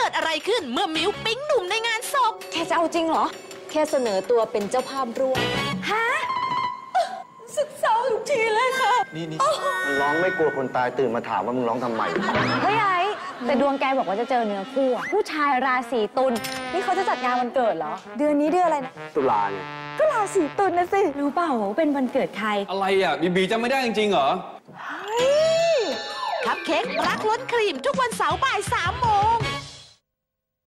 กิดอะไรขึ้นเมื่อมิวปิ๊งหนุ่มในงานศพแค่จะเอาจริงเหรอแค่เสนอตัวเป็นเจ้าภาพร่วมฮะสุดเศร้าทุกทีเลยค่ะนี่มันร้องไม่กลัวคนตายตื่นมาถามว่ามึงร้องทำไมเฮ้ยไอ้แต่ดวงแกบอกว่าจะเจอเนื้อคู่ผู้ชายราศีตุลนี่เขาจะจัดงานวันเกิดเหรอเดือนนี้เดือนอะไรนะตุลาเนี่ยก็ราศีตุลนะสิรู้เปล่าว่าเป็นวันเกิดใครอะไรอ่ะบีจำไม่ได้จริงๆเหรอคัพเค้กรักล้นครีมทุกวันเสาร์บ่าย 3 โมง